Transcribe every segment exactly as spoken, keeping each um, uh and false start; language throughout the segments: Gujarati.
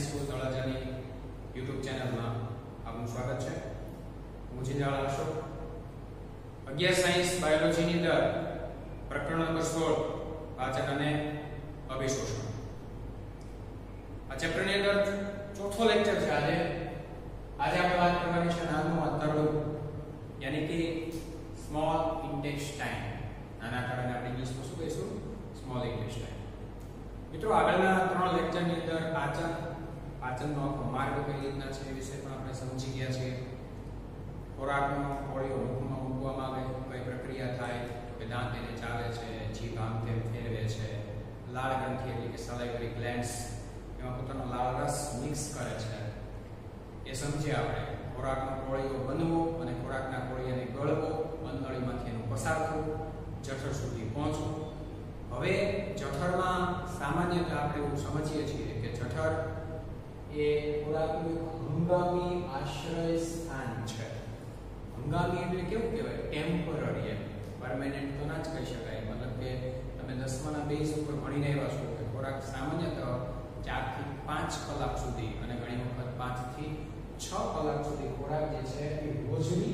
સ્કૂલ તળાજાની યુટ્યુબ ચેનલમાં આપનું સ્વાગત છે. હું જિંદાળ અશોક. અગિયાર સાયન્સ બાયોલોજીની અંદર પ્રકરણ નંબર સોળ પાચન અને અભિશોષણ. આ ચેપ્ટરની અંદર ચોથો લેક્ચર છે. આજે આજે આપણે વાત કરવાની છે નાનું આંતરડું, યાની કે સ્મોલ ઇન્ટેસ્ટાઇન. નાના આંતરડાને આપણે ઇંગ્લિશમાં શું કહીશું? Small intestine. મિત્રો, આગળના ત્રણ લેક્ચરની અંદર પાચન પાચનનો આખો માર્ગ કઈ રીતના છે એ વિશે પણ આપણે સમજી ગયા છીએ. ખોરાકનો કોળીઓ મુખમાં મૂકવામાં આવે, કઈ પ્રક્રિયા થાય, કે દાંત એને ચાલે છે, જીભ આમ તેમ ફેરવે છે, લાળ ગ્રંથિ એટલે કે સલાઇવરી ગ્લેન્ડ્સ એમાં પોતાનો લાળ રસ મિક્સ કરે છે, એ સમજ્યા આપણે. ખોરાકનો કોળીઓ બનવો અને ખોરાકના કોળીઓને ગળવો, અંતળીમાંથી એનું પસાર થવું, જઠર સુધી પહોંચવું. હવે જઠરમાં સામાન્યતઃ આપણે એવું સમજીએ છીએ કે જઠર એ ખોરાકનું હંગામી આશ્રય સ્થાન છે. હંગામી એટલે કેવું કહેવાય? ટેમ્પરરી, એમ પરમેનન્ટ તો ના જ કહી શકાય. મતલબ કે તમે દસમાના બેઝ ઉપર ભણીને આવ્યા છો કે ખોરાક સામાન્યતઃ ચાર થી પાંચ કલાક સુધી અને ઘણી વખત પાંચ થી છ કલાક સુધી ખોરાક જે છે એ હોજરી,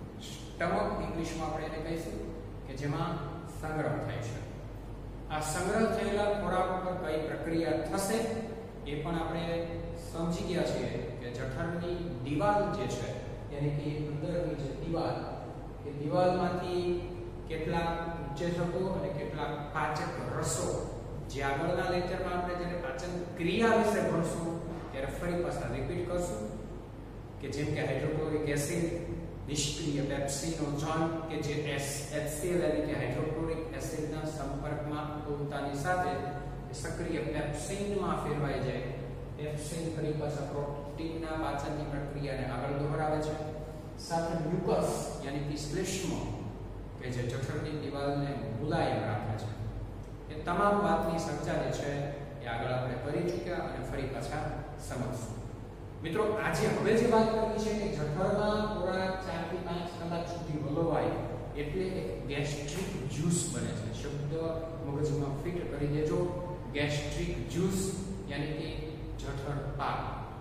સ્ટમક ઇંગ્લિશમાં આપણે એને કહીશું, કે જેમાં સંગ્રહ થાય છે. આ સંગ્રહ થયેલા ખોરાક પર કઈ પ્રક્રિયા થશે એ પણ આપણે સમજી ગયા છીએ કે જઠરની દિવાલ જે છે, યાની કે અંદરની જે દિવાલ, એ દિવાલમાંથી કેટલાક ઉત્સેચકો અને કેટલાક પાચક રસો, જે આગળના લેક્ચરમાં આપણે જ્યારે પાચન ક્રિયા વિશે ભણશું ત્યારે ફરી પાછા રિપીટ કરશું, કે જેમ કે હાઇડ્રોક્લોરિક એસિડ, નિષ્ક્રિય પેપ્સિનોજન કે જે એચસીએલ એટલે કે હાઇડ્રોક્લોરિક એસિડના સંપર્કમાં આવતાની સાથે સક્રિય પેપ્સિનમાં ફેરવાઈ જાય. પેપ્સિન ફરી પાછા પ્રોટીનના પાચનની પ્રક્રિયાને આગળ દોહરાવે છે. સાથે મ્યુકસ યાની કે શ્લેષ્મ કે જે જઠરની દિવાલને મુલાયમ રાખે છે. એ તમામ વાતની ચર્ચા જે છે એ આગળ આપણે કરી ચૂક્યા અને ફરી પાછા સમજશું. મિત્રો, આજે હવે જે વાત કરવી છે કે જઠરમાં ખોરાક ચાર થી પાંચ કલાક સુધી વલોવાય એટલે એક ગેસ્ટ્રિક જ્યુસ બને છે. શબ્દ મગજમાં ફિટ કરી દેજો. ગેસ્ટ્રિક જ્યુસ યાની કે જઠર પાક.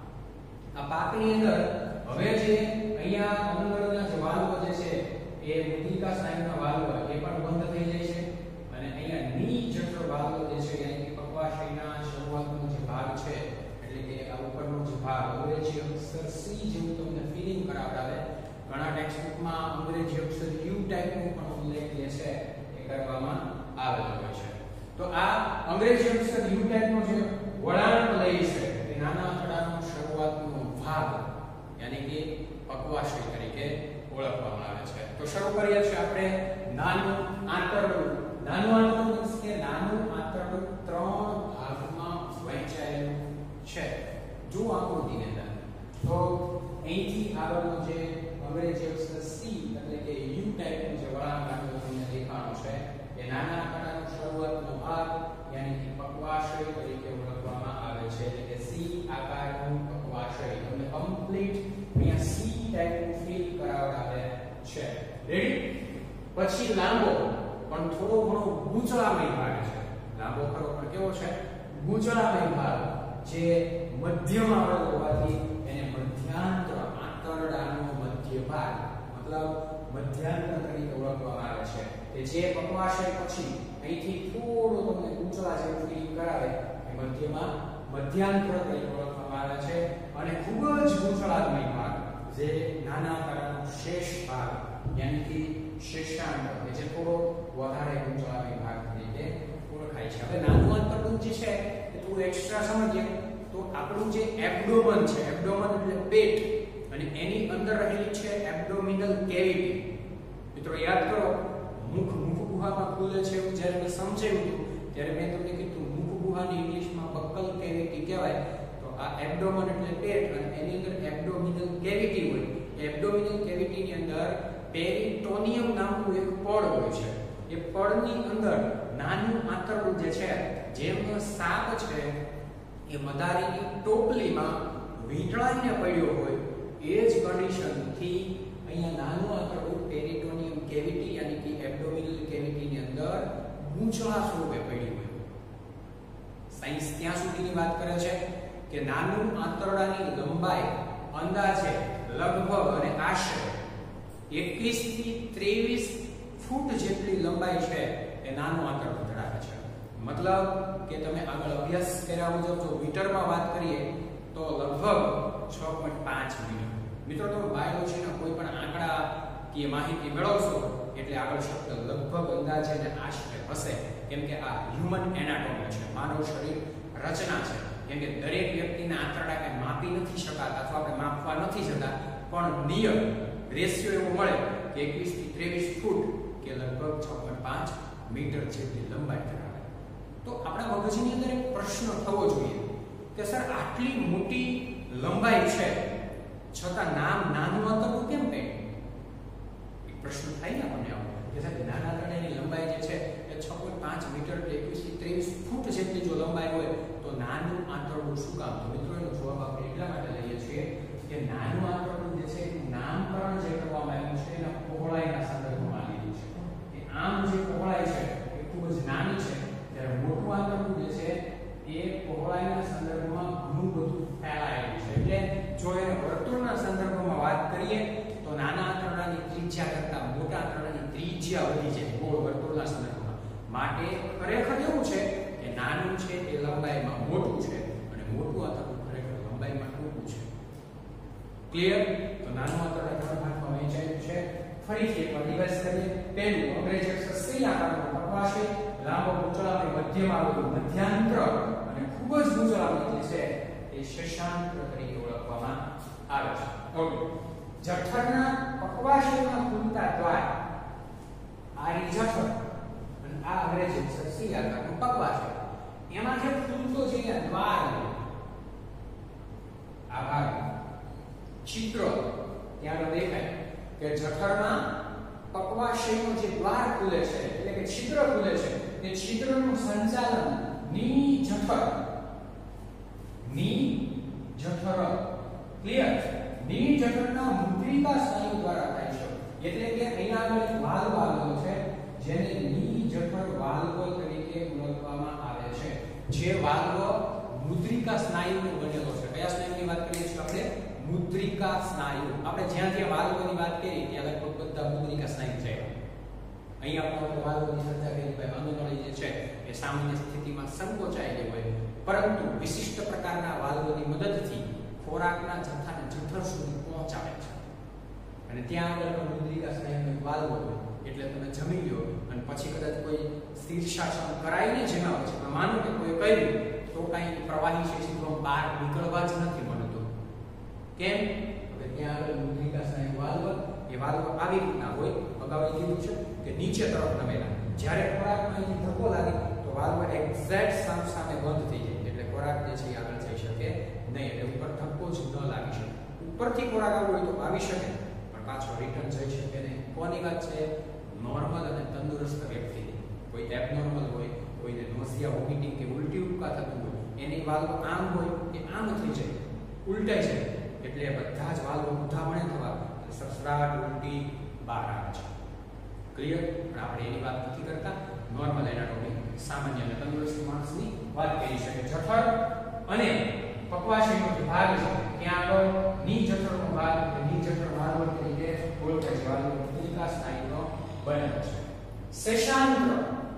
આ પાકની અંદર હવે જે અહીંયા અંદરના જે વાલ્વ જે છે એ મુદિકા સ્નાયુના વાલ્વ એ પણ બંધ થઈ જાય છે અને અહીંયા ની જઠર વાલ્વ જે છે યાની કે પક્વાશયના શરૂઆતનો જે ભાગ છે, એટલે કે આ ઉપરનો જે ભાગ અંગ્રેજી અક્ષર સી જેવું તમને ફીલિંગ કરાવડાવે. ઘણા ટેક્સ્ટબુકમાં અંગ્રેજી અક્ષર યુ ટાઈપનો પણ ઉલ્લેખ જે છે એ કરવામાં આવેલો હોય છે. તો આ અંગ્રેજી અક્ષર યુ ટાઈપનો જે વળાંક લઈ છે એ નાના આંતરડાનો શરૂઆતનો ભાગ યાની કે પક્વાશય તરીકે ઓળખવામાં આવે છે. તો શરૂ કરીએ છીએ આપણે નાનું આંતરડું. નાનું આંતરડું એટલે કે નાનું આંતરડું ત્રણ ભાગમાં વહેંચાયેલું છે. જો આકૃતિની અંદર તો અહીંથી આગળનો જે અંગ્રેજી અક્ષર સી એટલે કે યુ ટાઈપનો જે વળાંક તમને દેખાણો છે એ નાના આંતરડાનો શરૂઆતનો ભાગ યાની કે પક્વાશય તરીકે ઓળખવામાં આવે છે. એટલે કે સી આકારનું પક્વાશય તમને કમ્પ્લીટ અહીંયા સી ટાઈપનું ફીલ કરાવડાવે છે. રેડી? પછી લાંબો પણ થોડો ઘણો ગૂંચળામય ભાગ છે. લાંબો ખરો પણ કેવો છે? ગૂંચળામય ભાગ, જે મધ્યમાં આવેલો હોવાથી એને મધ્યાંતર, આંતરડાનો મધ્ય ભાગ મતલબ મધ્યાંતર તરીકે ઓળખવામાં આવે છે. કે જે પક્વાશય પછી અહીંથી થોડો તમને ગૂંચળા જેવું ફીલિંગ કરાવે એ મધ્યમાં મધ્યાંતર તરીકે ઓળખવામાં આવે છે. અને ખૂબ જ ગૂંચળામય ભાગ જે નાના આંતરડાનો શેષ ભાગ યાની કે શેષાંગ કે જે થોડો વધારે ગૂંચળામય ભાગ તરીકે ઓળખાય છે. હવે નાનું આંતરડું જે છે એ થોડું એક્સ્ટ્રા સમજીએ તો આપણું જે એબ્ડોમન છે, એબ્ડોમન એટલે પેટ, અને એની અંદર રહેલી છે એબ્ડોમિનલ કેવિટી. મિત્રો યાદ કરો, મુખ મુખ ગુહામાં ખુલે છે એવું જ્યારે મેં સમજાવ્યું હતું ત્યારે મેં તમને કીધું મુખ ગુહાની ઇંગ્લિશમાં બક્કલ કેવિટી કહેવાય. તો આ એબ્ડોમન એટલે પેટ અને એની અંદર એબ્ડોમિનલ કેવિટી હોય. એબ્ડોમિનલ કેવિટીની અંદર પેરિટોનિયમ નામનું એક પડ હોય છે. એ પડની અંદર નાનું આંતરડું જે છે, જેમ સાપ છે એ મદારીની ટોપલીમાં વીંટળાઈને પડ્યો હોય એ જ કન્ડિશનથી અહીંયા નાનું આંતરડું પેરિટોનિયમ કેવિટી યાની કે એબ્ડોમિનલ કેવિટીની અંદર ગૂંચળા સ્વરૂપે પડ્યું હોય. સાયન્સ ત્યાં સુધીની વાત કરે છે કે નાનું આંતરડાની લંબાઈ અંદાજે લગભગ અને આશરે એકવીસ થી ત્રેવીસ ફૂટ જેટલી લંબાઈ છે એ નાનું આંતરડું ધરાવે છે. મતલબ કે તમે આગળ અભ્યાસ કર્યા મુજબ જો મીટરમાં વાત કરીએ તો લગભગ છ પોઈન્ટ પાંચ મીટર. મિત્રો તમે બાયોલોજીના કોઈ પણ આંકડા કે માહિતી મેળવશો એટલે આગળ શબ્દ લગભગ અંદાજે અને આશરે હશે, કેમ કે આ હ્યુમન એનાટોમી છે, માનવ શરીર રચના છે. કેમ કે દરેક વ્યક્તિના આંતરડા કઈ માપી નથી શકાતા અથવા આપણે માપવા નથી જતા, પણ નિયમ રેશિયો એવો મળે કે એકવીસ થી ત્રેવીસ ફૂટ કે લગભગ છ પોઈન્ટ પાંચ મીટર જેટલી લંબાઈ ધરાવે. તો આપણા મગજની અંદર એક પ્રશ્ન થવો જોઈએ કે સર આટલી મોટી લંબાઈ છે છતાં નામ નાનું આંતરડું કેમ કહે? એક પ્રશ્ન થાય ને આપણને આવો કે સાહેબ નાના આંતરડાની લંબાઈ જે છે એ છ પોઈન્ટ પાંચ મીટર એટલે એકવીસ થી ત્રેવીસ ફૂટ જેટલી જો લંબાઈ હોય તો નાનું આંતરડું શું કામ? તો મિત્રો એનો જવાબ આપણે એટલા માટે લઈએ છીએ કે નાનું આંતરડું જે છે એનું નામકરણ જે કરવામાં આવ્યું છે એના પહોળાઈના સંદર્ભમાં લીધું છે. કે આમ જે પહોળાઈ છે એ ખૂબ જ નાની છે, જ્યારે મોટું આંતરડું જે છે એ પહોળાઈના સંદર્ભમાં ઘણું બધું ફેલાયેલું છે. એટલે જો એને વર્તુળના સંદર્ભમાં વાત કરીએ તો નાના આંતરડાની ત્રિજ્યા કરતાં મોટા આંતરડાની ત્રિજ્યા વધી જાય ગોળ વર્તુળના સંદર્ભમાં. માટે ખરેખર એવું છે કે નાનું છે એ લંબાઈમાં મોટું છે અને મોટું આંતરડું ખરેખર લંબાઈમાં ટૂંકું છે. ક્લિયર? તો નાનું આંતરડા ત્રણ ભાગમાં વહેંચાયેલું છે. ફરીથી એકવાર રિવાઇઝ કરીએ. પહેલું અંગ્રેજી અક્ષર સી આકારનું પ્રકાશી, લાંબો મૂંચળાવની મધ્યમાં આવેલું મધ્યાંત્ર અને ખૂબ જ મૂંચળાવની જે છે એ શશાંત્ર તરીકે ઓળખવામાં આવે છે. ઓકે. જઠરના પકવાશયમાં ખુલતા દ્વાર આ રી જઠર અને આ અંગ્રેજી અક્ષર સી આકારનું પકવાશય, એમાં જે ખુલતો જે દ્વાર આ ભાગ ચિત્ર ત્યાં દેખાય કે જઠરમાં પકવાશયનો જે દ્વાર ખુલે છે એટલે કે છિદ્ર ખુલે છે, તે છિદ્રનું સંચાલન ની જઠર ની જઠર ક્લિયર ની જઠરના મુદ્રિકા સ્નાયુ દ્વારા થાય છે. એટલે કે અહીંયા આગળ એક વાલ્વ આવેલો છે જેને ની જઠર વાલ્વ તરીકે ઓળખવામાં આવે છે. જે વાલ્વ મુદ્રિકા સ્નાયુનો બનેલો છે. કયા સ્નાયુની વાત કરીએ છીએ આપણે? મુદ્રિકા સ્નાયુ. આપણે જ્યાં જ્યાં વાલ્વની વાત કરી ત્યાં લગભગ બધા મુદ્રિકા સ્નાયુ છે. અહીંયા આપણે વાલ્વની ચર્ચા કરી ભાઈ અનુનળી જે છે એ સામાન્ય સ્થિતિમાં સંકોચાયેલી હોય, પરંતુ વિશિષ્ટ પ્રકારના વાલ્વની મદદથી ખોરાકના જથ્થાને જઠર સુધી પહોંચાડે છે. અને ત્યાં આગળ મુદ્રિકા સ્નાયુનો વાલ્વ હોય એટલે તમે જમી લો અને પછી કદાચ કોઈ શીર્ષાસન કરાઈને જેમાં પછી માનો કે કોઈ કર્યું તો કાંઈ પ્રવાહી છે સીધો બહાર નીકળવા જ નથી મળતું. કેમ? હવે ત્યાં આગળ મુદ્રિકા સ્નાયુ વાલ્વ એ વાલ્વ આવી રીતના હોય, અગાઉ કીધું છે કે નીચે તરફ નમેલા. જ્યારે ખોરાકમાં અહીંથી ધક્કો લાગે તો વાલ્વ એક્ઝેક્ટ સામ સામે બંધ થઈ જાય એટલે ખોરાક જે છે આગળ જઈ શકે નહીં. એટલે ઉપર ધક્કો જ ન લાગી શકે. ઉપરથી ખોરાક આવ્યો હોય તો આવી શકે પણ પાછો રિટર્ન જઈ શકે નહીં. કોની વાત છે? નોર્મલ અને તંદુરસ્ત વ્યક્તિની. કોઈ એબનોર્મલ હોય, કોઈને નોસિયા વોમિટિંગ કે ઉલટી ઉપકા થતું હોય, એની વાલ્વ આમ હોય કે આમ થઈ જાય, ઉલટાઈ જાય એટલે બધા જ વાલ્વ ઊંધામણે થવા સસરાટ ઉલટી બહાર આવે છે. ક્લિયર? પણ આપણે એની વાત નથી કરતા. નોર્મલ એનાટોમી સામાન્ય અને તંદુરસ્ત માણસની વાત કરી શકે. જઠર અને પકવાશયનો જે ભાગ છે ત્યાં આગળ ની જઠરનો ભાગ ની જઠર વાલ્વ તરીકે ઓળખાય છે. વાલ્વ મુદ્રિકા સ્નાયુનો બનેલો છે. શેષાંત્ર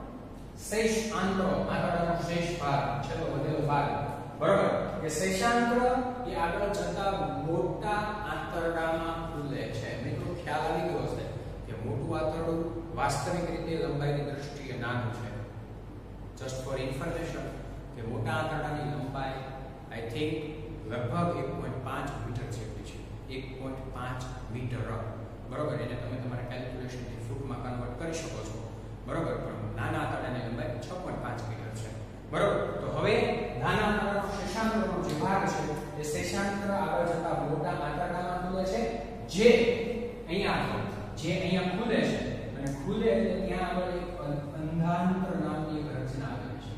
શેષાંત્ર આંતરડાનો શેષ ભાગ છેલ્લો વધેલો ભાગ, બરોબર? કે શેષાંત્ર એ આગળ જતા મોટા આંતરડામાં ખુલે છે. મિત્રો ખ્યાલ આવી ગયો હશે કે મોટું આંતરડું વાસ્તવિક રીતે લંબાઈની દ્રષ્ટિએ નાનું છે. જસ્ટ ફોર ઇન્ફોર્મેશન કે મોટા આંતરડાની લંબાઈ આઈ થિંક લગભગ એક પોઈન્ટ પાંચ મીટર જેટલી છે. એક પોઈન્ટ પાંચ મીટર, બરોબર? એને તમે તમારા કેલ્ક્યુલેશનથી ફૂટમાં કન્વર્ટ કરી શકો છો, બરોબર? પણ નાના આંતરડાની લંબાઈ છ પોઈન્ટ પાંચ મીટર છે, બરોબર? તો હવે નાના આંતરડાનો શેષાંત્રનો જે ભાગ છે એ શેષાંત્ર આગળ જતા મોટા આંતરડામાં ખુલે છે, જે અહીંયા જે અહીંયા ખુલે છે અને ખુલે એટલે ત્યાં આગળ એક અંધાંત્ર નામની એક રચના આવેલી છે.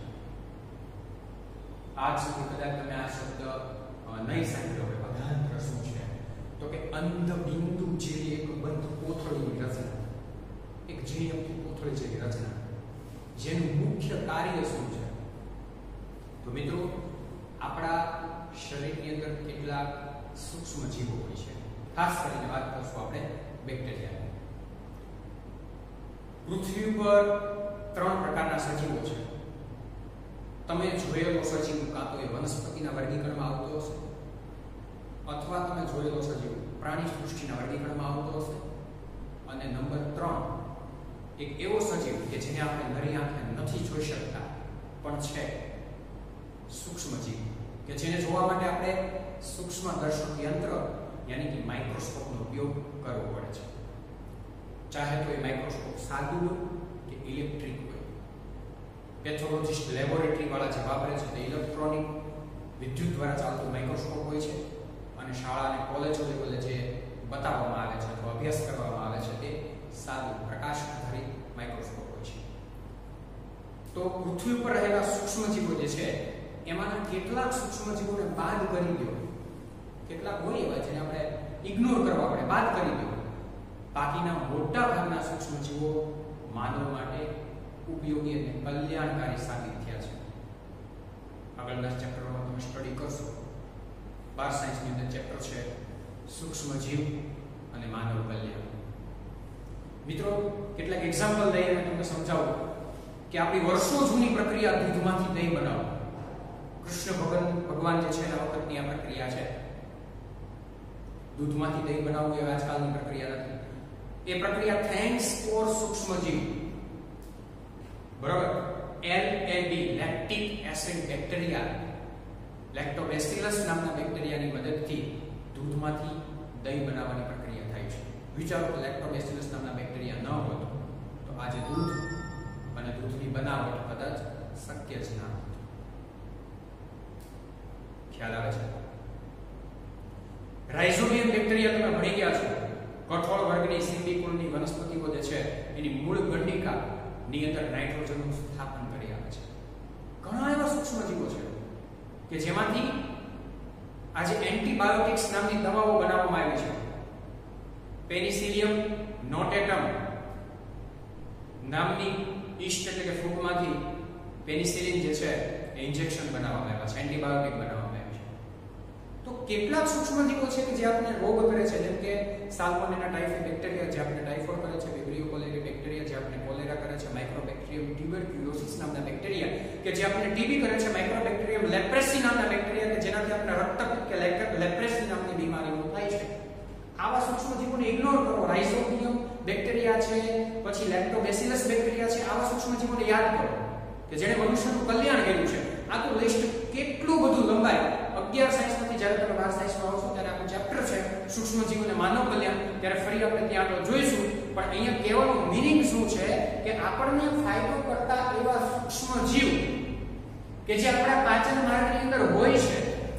આજ સુધી કદાચ તમે આ શબ્દ નહીં સાંભળ્યો હોય. અંધાંત્ર શું છે? તો કે અંધ બિંદુ જેવી એક બંધ કોથળીની રચના, એક ઝીણી કોથળી જેવી રચના, જેનું મુખ્ય કાર્ય શું છે? તો મિત્રો આપણા કેટલાક સૂક્ષ્મ જીવો હોય છે. ખાસ કરીને વાત કરશું આપણે બેક્ટેરિયાની. પૃથ્વી પર ત્રણ પ્રકારના સજીવો છે. તમે જોયેલો સજીવ કાં તો એ વનસ્પતિના વર્ગીકરણમાં આવતો હશે, અથવા તમે જોયેલો સજીવ પ્રાણી સૃષ્ટિના વર્ગીકરણમાં આવતો હશે, અને નંબર ત્રણ એક એવો સજીવ કે જેને આપણે નરી આંખે નથી જોઈ શકતા પણ છે, સૂક્ષ્મ જીવ, કે જેને જોવા માટે આપણે સૂક્ષ્મ દર્શક યંત્ર યાની કે માઇક્રોસ્કોપનો ઉપયોગ કરવો પડે છે. ચાહે તો એ માઇક્રોસ્કોપ સાદું હોય કે ઇલેક્ટ્રિક હોય. પેથોલોજીસ્ટ લેબોરેટરી વાળા જે વાપરે છે તે ઇલેક્ટ્રોનિક વિદ્યુત દ્વારા ચાલતું માઇક્રોસ્કોપ હોય છે, અને શાળા અને કોલેજો લેવલે જે બતાવવામાં આવે છે અથવા અભ્યાસ કરવામાં આવે છે તે સાદું પ્રકાશ આધારિત માઇક્રોસ્કોપ હોય છે. તો પૃથ્વી પર રહેલા સૂક્ષ્મજીવો જે છે એમાંના કેટલાક સૂક્ષ્મજીવોને બાદ કરી દો, કેટલાક હોય એવા જેને આપણે ઇગ્નોર કરવા પડે, બાદ કરી દો. બાકીના મોટા ભાગના સૂક્ષ્મજીવો માનવ માટે ઉપયોગી અને કલ્યાણકારી સાબિત થયા છે. આગળના ચેપ્ટરમાં તમે સ્ટડી કરશો. બાર સાયન્સની અંદર ચેપ્ટર છે સૂક્ષ્મજીવ અને માનવ કલ્યાણ. મિત્રો, કેટલાક એક્ઝામ્પલ લઈને તમને સમજાવું કે આપણી વર્ષો જૂની પ્રક્રિયા દૂધમાંથી દહીં બનાવવું. કૃષ્ણ ભગવાન ભગવાન જે છે એના વખતની આ પ્રક્રિયા છે. દૂધમાંથી દહીં બનાવવું એ આજકાલની પ્રક્રિયા નથી. એ પ્રક્રિયા થેન્ક્સ ફોર સૂક્ષ્મજીવ, બરાબર, L A B lactic acid bacteria, lactobacillus નામના બેક્ટેરિયાની મદદથી દૂધમાંથી દહીં બનાવવાની પ્રક્રિયા થાય છે. વિચારો કે લેક્ટોબેસિલસ નામના બેક્ટેરિયા ન હોત તો આજે દૂધ અને દૂધની બનાવટ કદાચ શક્ય જ ના હોત. ખ્યાલ આવે છે? રાઇઝોબિયમ બેક્ટેરિયા તમે ભણી ગયા છો. કઠોળ વર્ગની સિમ્બિકુળની વનસ્પતિઓ જે છે એની મૂળ ગંડિકા ની અંદર નાઇટ્રોજનનું સ્થાપન કરી આવે છે. ઘણા એવા સૂક્ષ્મજીવો છે કે જેમાંથી આજે એન્ટીબાયોટિક્સ નામની દવાઓ બનાવવામાં આવી છે. પેનિસિલિયમ નોટેટમ નામની ઈસ્ટ એટલે કે ફૂગમાંથી પેનિસિલિન જે છે એ ઇન્જેક્શન બનાવવામાં આવ્યા છે, એન્ટીબાયોટિક બનાવવામાં આવ્યા છે. તો કેટલાક સૂક્ષ્મજીવો છે કે જે આપણને રોગ કરે છે, જેમ કે સાલ્મોનેલા ટાઇફી બેક્ટેરિયા જે આપણને ટાઇફોઇડ કરે છે, વિબ્રિયો કોલેરી બેક્ટેરિયા જે આપણને કોલેરા કરે છે, માઇક્રોબેક્ટેરિયમ ટ્યુબરક્યુલોસિસ નામના બેક્ટેરિયા કે જે આપણને ટીબી કરે છે, માઇક્રોબેક્ટેરિયમ લેપ્રેસી નામના બેક્ટેરિયા કે જેનાથી આપણને રક્તપિત્ત કે લેપ્રેસી નામની બીમારીઓ થાય છે. આવા સૂક્ષ્મજીવોને ઇગ્નોર કરો. રાઇઝોબિયમ બેક્ટેરિયા છે, પછી લેક્ટોબેસિલસ બેક્ટેરિયા છે, આવા સૂક્ષ્મજીવોને યાદ કરો કે જેણે મનુષ્યનું કલ્યાણ કર્યું છે. આ તો લિસ્ટ કેટલું બધું લંબાય. અગિયાર સાયન્સમાંથી જ્યારે તમે બાર સાયન્સમાં આવશો ત્યારે આપણું ચેપ્ટર છે સૂક્ષ્મજીવ અને માનવ કલ્યાણ, ત્યારે ફરી આપણે ત્યાં આગળ જોઈશું. પણ અહીંયા કહેવાનો મીનિંગ શું છે કે આપણને ફાયદો કરતા એવા સૂક્ષ્મજીવ કે જે આપણા પાચન માર્ગની અંદર હોય છે,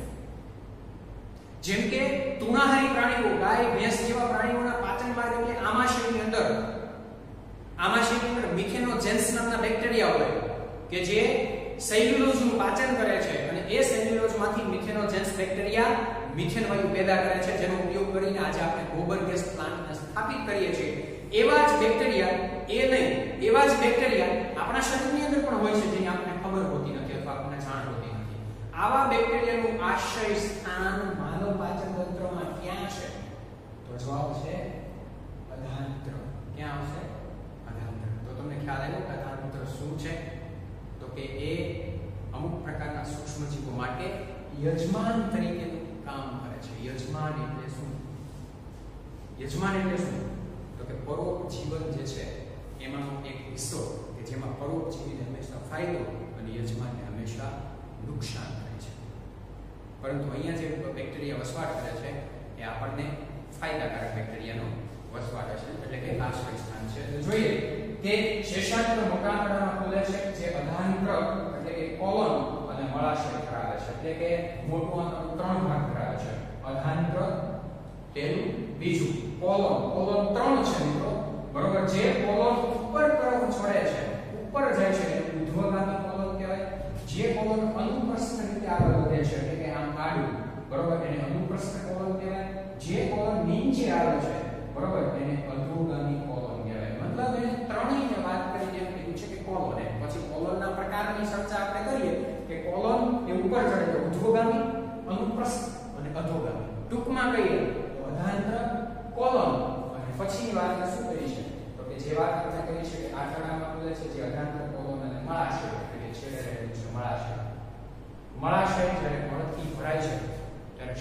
જેમ કે તૃણાહારી પ્રાણીઓ, ગાય, ભેંસ જેવા પ્રાણીઓના પાચન માર્ગ એટલે આમાશયની અંદર આમાશયની અંદર મિથેનોજેન્સ નામના બેક્ટેરિયા હોય કે જે સેલ્યુલોઝનું પાચન કરે છે, અને એ સેલ્યુલોઝમાંથી મિથેનોજેન્સ બેક્ટેરિયા મિથેન વાયુ પેદા કરે છે, જેનો ઉપયોગ કરીને આજે આપણે ગોબર ગેસ પ્લાન્ટને સ્થાપિત કરીએ છીએ. એવા જ બેક્ટેરિયા એ નહીં એવા જ બેક્ટેરિયા આપણા શરીરની અંદર પણ હોય છે જેની આપણને ખબર હોતી નથી અથવા આપણને જાણ હોતી નથી. આવા બેક્ટેરિયાનું આશ્રય સ્થાન માનવ પાચન તંત્રમાં ક્યાં છે? તો જવાબ છે અધાનત્ર. ક્યાં આવશે? અધાનત્ર. તો તમને ખ્યાલ આવ્યો કે અધાનત્ર શું છે? તો કે એ અમુક પ્રકારના સૂક્ષ્મજીવો માટે યજમાન તરીકેનું કામ કરે છે. યજમાન એટલે શું? યજમાન એટલે શું? તો કે પરોપજીવન જે છે એમાંનો એક હિસ્સો કે જેમાં પરોપજીવીને હંમેશા ફાયદો અને યજમાનને હંમેશા નુકસાન થાય છે. પરંતુ અહીંયા જે બેક્ટેરિયા વસવાટ કરે છે એ આપણને ફાયદાકારક બેક્ટેરિયાનો વસવાટ છે, એટલે કે આશ્રય સ્થાન છે. તો જોઈએ કે શેષાંત્ર મોટા આંકડામાં ખુલે છે, જે અધાનત્ર એટલે કે કોલન અને મળાશય ધરાવે છે, એટલે કે મોટું આંકડું ત્રણ ભાગ ધરાવે છે. અધાનત્ર પહેલું, બીજું કોલન. કોલન ત્રણ છે મિત્રો, બરોબર. જે કોલન ઉપર તરફ છોડે છે, ઉપર જાય છે એટલે ઉધ્વગામી કોલન કહેવાય. જે કોલન અનુપ્રસ્થ રીતે આગળ વધે છે એટલે કે આમ આડું, બરોબર, એને અનુપ્રસ્થ કોલન કહેવાય. જે કોલન નીચે આવે છે, બરોબર, એને અધોગામી કોલન કહેવાય. મતલબ એને ત્રણેયને વાત કરીને એમ કીધું છે કે કોલન. એ પછી કોલનના પ્રકારની ચર્ચા આપણે કરીએ કે કોલન એ ઉપર ચડે તો ઉધ્વગામી, અનુપ્રસ્થ અને અધોગામી.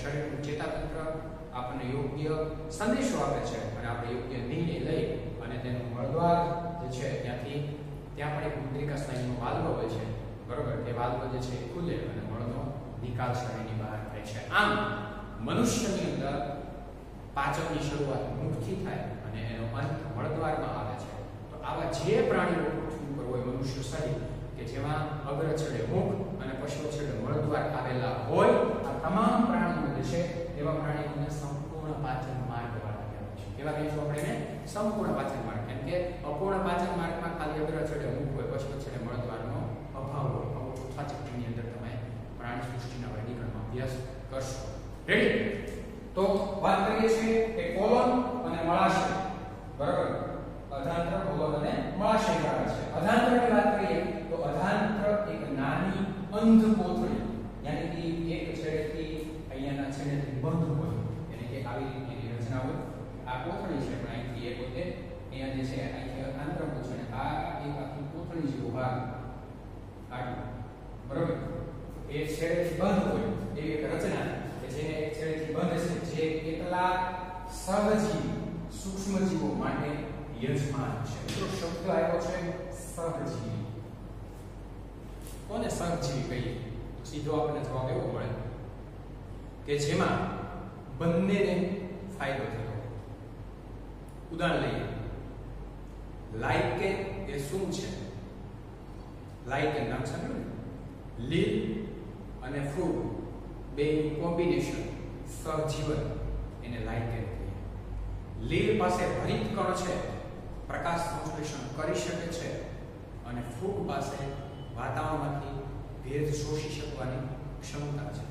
શરીરનું ચેતાતંત્ર આપણને યોગ્ય સંદેશો આપે છે અને આપણે યોગ્ય નિર્ણય લઈ અને તેનું મળદ્વાર જે છે ત્યાંથી ત્યાં પણ એક મુદ્રિકા સ્નાયુનો વાલ્વ હોય છે, બરોબર? એ વાલ્વ જે છે એ ખુલે અને મળનો નિકાલ શરીરની બહાર થાય છે. આમ મનુષ્યની અંદર પાચનની શરૂઆત મુખથી થાય અને એનો અંત મળદ્વારમાં આવે છે. તો આવા જે પ્રાણીઓ પૃથ્વી ઉપર હોય મનુષ્ય સહિત કે જેમાં અગ્ર છેડે મુખ અને પશ્વ છેડે મળદ્વાર આવેલા હોય, આ તમામ પ્રાણીઓ જે છે એવા પ્રાણીઓને સંપૂર્ણ પાચન માર્ગ વાળા કહેવાય છે. કેવા કહીશું આપણે એને? સંપૂર્ણ પાચન માર્ગ. કેમ કે અપૂર્ણ પાચન માર્ગમાં ખાલી અગ્ર છેડે મુખ હોય, પશ્વ છેડે મળદ્વારનો અભાવ હોય. આવું ચોથા ચેપ્ટરની અંદર તમે પ્રાણી સૃષ્ટિના વર્ગીકરણમાં અભ્યાસ કરશો. રેડી? તો વાત કરીએ છીએ કે કોલોન અને મળાશય, બરાબર? અધાંત્ર, કોલોન અને મળાશય બરાબર છે. અધાંત્રની વાત કરીએ તો અધાંત્ર એક નાની અંધ કોથળી, યાની કે એક છેડેથી અહીંયાના છેડેથી બંધ હોય, એટલે કે આવી રીતની રચના હોય. આ કોથળી છે પણ અહીંથી એક પોતે અહીંયા જે છે અહીંથી આંતરકોશ છે, આ એક આખી કોથળી જેવો ભાગ આટલું, બરાબર? એ છેડેથી બંધ હોય એવી એક રચના કે જેને એક છેડેથી બંધ છે, જે કેટલાક સહજીવી સૂક્ષ્મજીવો માટે યજમાન છે. તો શબ્દ આવ્યો છે સહજીવી. કોને સહજીવી કહીએ? સીધો આપણને જવાબ એવો મળે કે જેમાં બંનેને ફાયદો થતો. ઉદાહરણ લઈએ. લાઇકેન એ શું છે? લાઇકેન નામ સાંભળ્યું ને? લીલ અને ફ્રૂટ બેનું કોમ્બિનેશન સહજીવન, એને લાઇકેન કહીએ. લીલ પાસે હરિત કણ છે, પ્રકાશ સંશ્લેષણ કરી શકે છે, અને ફ્રૂટ પાસે વાતાવરણમાંથી ભેજ શોષી શકવાની ક્ષમતા છે.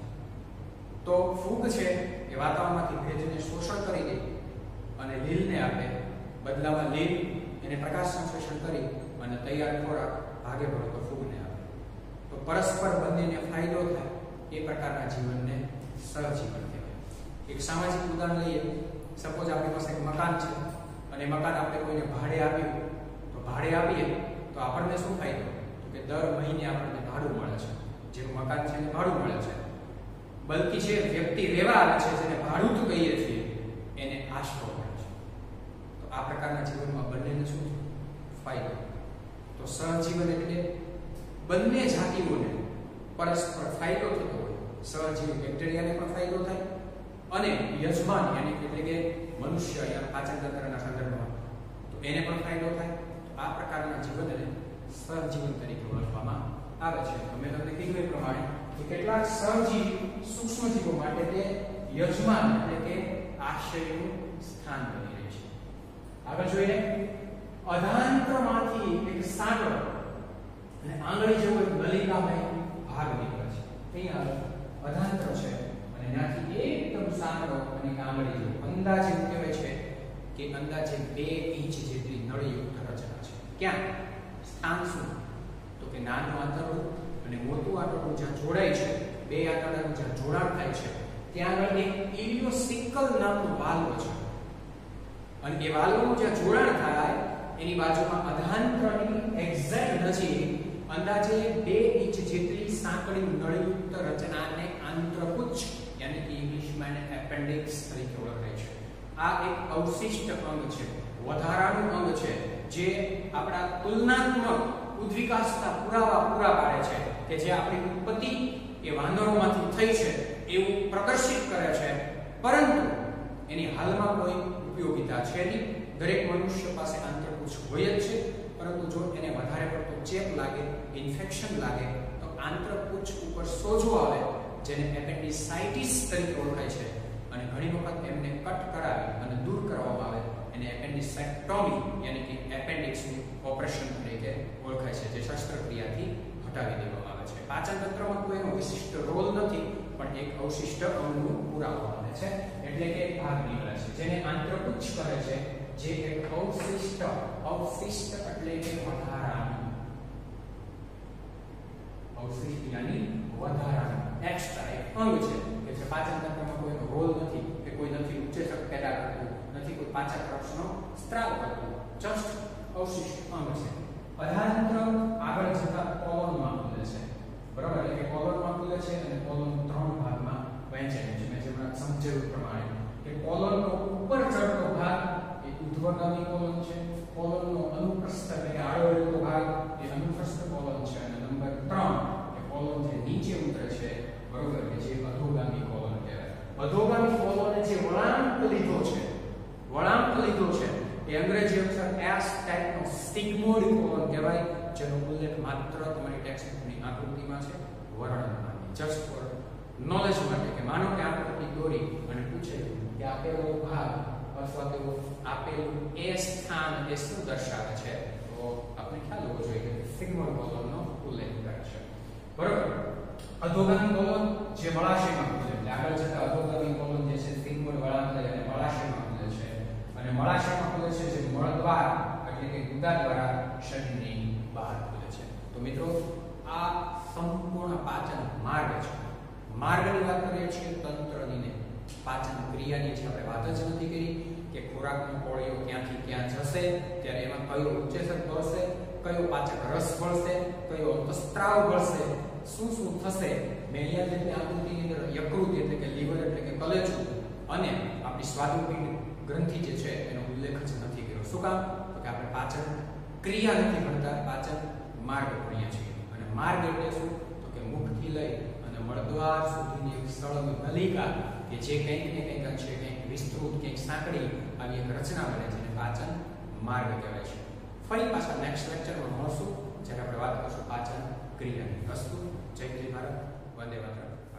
તો ફૂગ છે એ વાતાવરણમાંથી ભેજને શોષણ કરી દે અને લીલને આપે, બદલામાં લીલ એને પ્રકાશ સંશ્લેષણ કરી અને તૈયાર ખોરાક ભાગે પડતો ફૂગને આપે. તો પરસ્પર બંનેને ફાયદો થાય એ પ્રકારના જીવનને સહજીવન કહેવાય. એક સામાજિક ઉદાહરણ લઈએ. સપોઝ આપણી પાસે એક મકાન છે અને મકાન આપણે કોઈને ભાડે આપ્યું, તો ભાડે આપીએ તો આપણને શું ફાયદો? તો કે દર મહિને આપણને ભાડું મળે છે. જે મકાન છે એને ભાડું મળે છે. બલકી જે વ્યક્તિ રહેવા આવે છે, જેને ભાડુત કહીએ છીએ, એને આશરો મળે છે. તો આ પ્રકારના જીવનમાં બંનેને શું છે? ફાયદો. તો સહજીવન એટલે બંને જાતિઓને પરસ્પર ફાયદો થતો હોય. સહજીવી બેક્ટેરિયાને પણ ફાયદો થાય અને યજમાન યાની એટલે કે મનુષ્ય, અહીંયા પાચન તંત્રના સંદર્ભમાં, તો એને પણ ફાયદો થાય. તો આ પ્રકારના જીવનને સહજીવન તરીકે ઓળખવામાં આવે છે. મેં તમને કીધું એ પ્રમાણે કે કેટલાક સહજીવી સૂક્ષ્મજીવો માટે તે યજમાન એટલે કે આશ્રયનું સ્થાન બની રહે છે. આગળ જોઈએ. અધાંત્રમાંથી એક સાંકળો અને આંગળી જેવો એક નલિકામય ભાગ નીકળે છે. અહીંયા અધાંત્ર છે અને ત્યાંથી એકદમ સાંકળો અને એક આંગળી જેવો, અંદાજે કહેવાય છે કે અંદાજે બે ઇંચ જેટલી નળીયુક્ત રચના છે. ક્યાં? સ્થાન શું? તો કે નાનું આંતરડું અને મોટું આંતરડું જ્યાં જોડાય છે, બે આંતરડાનું જ્યાં જોડાણ થાય છે, ત્યાં આગળ એક ઇલિયોસિકલ નામનું વાલ્વ છે. અને એ વાલ્વનું જ્યાં જોડાણ થાય એની બાજુમાં અધાંત્રની એક્ઝેક્ટ નજીક અંદાજે બે ઇંચ જેટલી સાંકડી નળીયુક્ત રચનાને આંત્રપુચ્છ યાની કે ઇંગ્લિશમાં એને એપેન્ડિક્સ તરીકે ઓળખાય છે. આ એક અવશિષ્ટ અંગ છે, વધારાનું અંગ છે, જે આપણા તુલનાત્મક ઉદ્વિકાસના પુરાવા પૂરા પાડે છે કે જે આપણી ઉત્પત્તિ એ વાનરોમાંથી થઈ છે એવું પ્રદર્શિત કરે છે. પરંતુ એની હાલમાં કોઈ ઉપયોગિતા છે નહીં. દરેક મનુષ્ય પાસે આંતરપુચ્છ હોય જ છે, પરંતુ જો એને વધારે પડતો ચેપ લાગે, ઇન્ફેક્શન લાગે, તો આંતરપુચ્છ ઉપર સોજો આવે, જેને એપેન્ડિસાઇટિસ તરીકે ઓળખાય છે. અને ઘણી વખત એમને કટ કરાવી અને દૂર કરવામાં આવે, એને એપેન્ડિસેક્ટોમી યાની કે એપેન્ડિક્સનું ઓપરેશન તરીકે ઓળખાય છે, જે શસ્ત્રક્રિયાથી હટાવી દેવામાં આવે છે. પાચન તંત્રમાં કોઈ એનો વિશિષ્ટ રોલ નથી, પણ એક અવશિષ્ટ અંગનું પુરાવો આવે છે, એટલે કે ભાગ નીકળે છે, જેને આંતરપુચ્છ કહે છે. જે એક અવશિષ્ટ અવશિષ્ટ એટલે કે વધારાનું, અવશિષ્ટ યાની વધારાનું એક્સ્ટ્રા એક અંગ છે કે જે પાચન તંત્રમાં કોઈનો રોલ નથી, કે કોઈ નથી ઉત્સેચક પેદા કરતું, નથી કોઈ પાચક રક્ષનો સ્ત્રાવ કરતું, જસ્ટ અવશિષ્ટ અંગ છે. અધાંત્ર આગળ જતા કોલોનમાં ખુલે છે, બરાબર? એટલે કે કોલોનમાં ખુલે છે અને કોલોન ત્રણ ભાગમાં વહેંચાયેલું છે. મેં જેમણે જરૂર પ્રમાણે કે કોલોનનો ઉપર ચડતો ભાગ એ ઉર્ધ્વગામી કોલોન છે, કોલોનનો અનુપ્રસ્થ એટલે આડો રહેતો ભાગ એ અનુપ્રસ્થ કોલોન છે, અને નંબર ત્રણ એ કોલોન જે નીચે ઉતરે છે બરોબર કે જે અધોગામી કોલોન કહેવાય. અધોગામી કોલોને જે વળાંક લીધો છે વળાંક લીધો છે એ અંગ્રેજી અક્ષર S ટાઈપનો સ્ટિગ્મોઇડ કોલોન કહેવાય, જેનો ઉલ્લેખ માત્ર તમારી ટેક્સ્ટબુકની આકૃતિમાં છે, વર્ણનમાં. જસ્ટ ફોર નોલેજ માટે કે માનો કે આકૃતિ દોરી અને પૂછે કે આપેલો ભાગ અથવા તો આપેલું એ સ્થાન એ શું દર્શાવે છે, તો આપણે ખ્યાલ હોવો જોઈએ કે સ્ટિગ્મોઇડ કોલોનનો ઉલ્લેખ કરે છે. બરોબર. અધોગામી કોલોન જે મળાશયમાં ખુલે, એટલે આગળ જતા અધોગામી કોલોન જે છે સ્ટિગ્મોઇડ વળાંક લઈ અને મળાશયમાં ખુલે છે, અને મળાશયમાં ખુલે છે જે મળદ્વાર એટલે કે ગુદા દ્વારા શરીરની બહાર ખુલે છે. તો મિત્રો આ સંપૂર્ણ પાચન માર્ગ છે. માર્ગની વાત કરીએ છીએ તંત્રની ને પાચન ક્રિયાની છે આપણે વાત જ નથી કરી કે ખોરાકનો કોળિયો ક્યાંથી ક્યાં જશે, ત્યારે એમાં કયો ઉચ્ચેસક બળશે, કયો પાચક રસ બળશે, કયો અંતસ્ત્રાવ બળશે, શું શું થશે. મેલિયા જેટલી આકૃતિની અંદર યકૃત એટલે કે લીવર એટલે કે કલેજું અને આપણી સ્વાદુપિંડ ગ્રંથિ જે છે એનો ઉલ્લેખ જ નથી કર્યો. શું કામ? તો કે આપણે પાચન ક્રિયા નથી ભણતા, પાચન માર્ગ ભણીએ છીએ. અને માર્ગ એટલે શું? તો કે મુખથી લઈ અને મળદ્વાર સુધીની એક સળંગ નલિકા કે જે કંઈક ને કંઈક અંશે કંઈક વિસ્તૃત કંઈક સાંકડી આવી એક રચના બને છે, જેને પાચન માર્ગ કહેવાય છે. ફરી પાછા નેક્સ્ટ લેક્ચરમાં મળશું જ્યારે આપણે વાત કરીશું પાચન ક્રિયાની. અસ્તુ. જય જય ભારત. વંદે માતરમ.